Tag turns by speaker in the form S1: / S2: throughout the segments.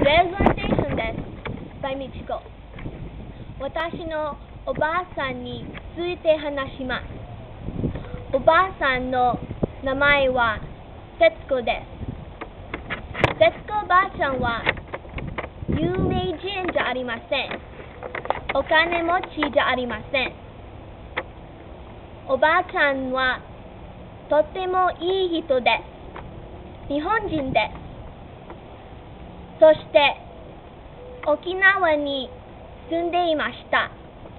S1: Presentation です。by みちこ。私のおばあさんについて話します。おばあさんの名前は節子です。節子おばあちゃんは有名人じゃありません。お金持ちじゃありません。おばあちゃんはとてもいい人です。日本人です。そして沖縄に住んでいました。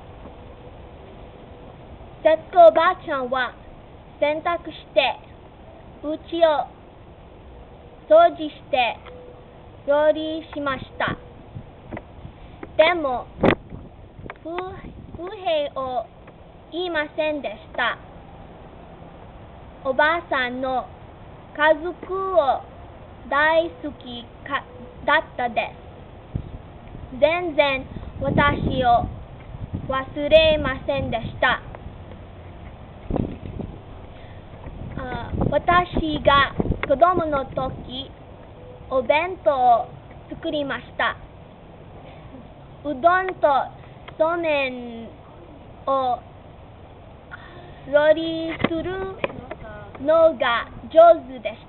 S1: 節子おばあちゃんは洗濯して家を掃除して料理しました。でも不平を言いませんでした。おばあさんの家族を大好きだったです。全然私を忘れませんでした。私が子供の時、お弁当を作りました。うどんとそうめんを料理するのが上手でした。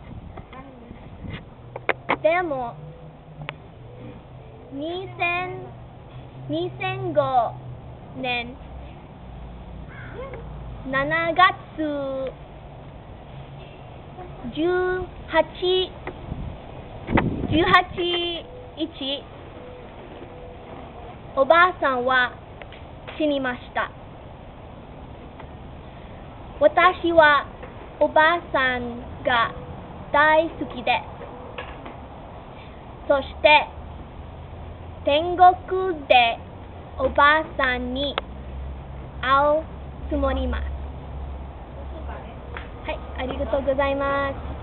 S1: でも2005年7月18日、おばあさんは死にました。私はおばあさんが大好きです。そして天国でおばあさんに会うつもります。はい、ありがとうございます。